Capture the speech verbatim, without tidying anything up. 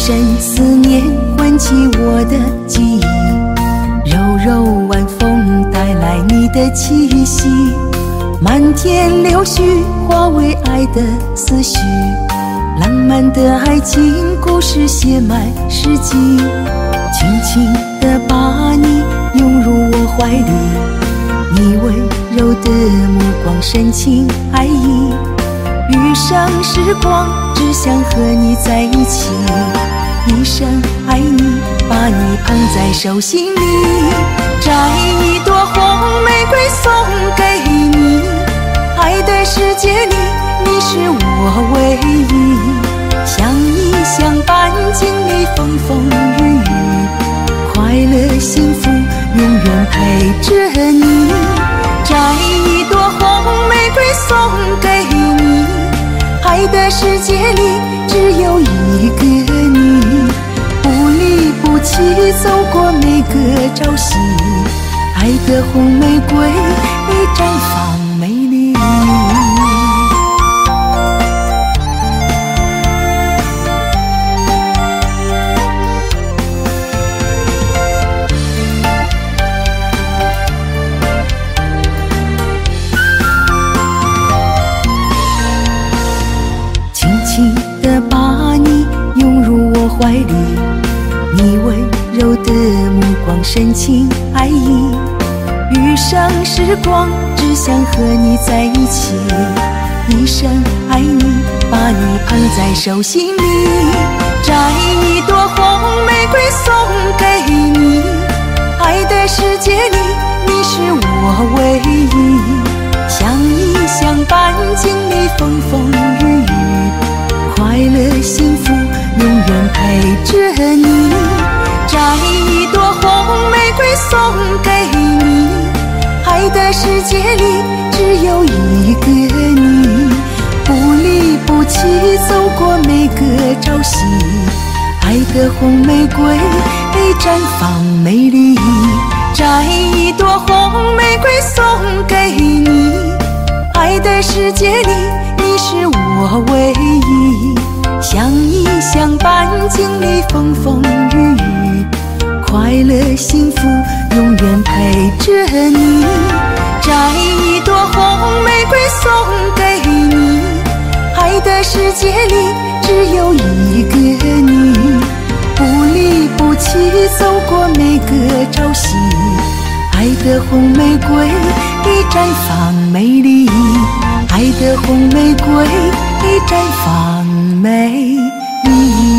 深思念唤起我的记忆，柔柔晚风带来你的气息，漫天柳絮化为爱的思绪，浪漫的爱情故事写满世纪，轻轻地把你拥入我怀里，你温柔的目光深情爱意，余生时光只想和你在一起，一生爱你，把你捧在手心里，摘一朵红玫瑰送给你，爱的世界里你是我唯一，相依相伴经历风风雨雨，快乐幸福永远陪着你，摘一朵红玫瑰送给你，爱的世界里只有一个你，不离不弃走过每个朝夕，爱的红玫瑰绽放美丽。轻轻地把你拥入我怀里，你温柔的目光深情爱意，余生时光只想和你在一起，一生爱你，把你捧在手心里，摘一朵红玫瑰送给你，爱的世界里你是我唯一，相依相伴经历风风雨雨，快乐幸福永远陪着你，摘一朵红玫瑰送给你，爱的世界里只有一个你，不离不弃走过每个朝夕，爱的红玫瑰绽放美丽，摘一朵红玫瑰送给你，爱的世界里你是我唯一，相依相伴经历风风雨雨，快乐幸福永远陪着你，摘一朵红玫瑰送给你，爱的世界里只有一个你，不离不弃走过每个朝夕，爱的红玫瑰绽放美丽，爱的红玫瑰绽放美丽。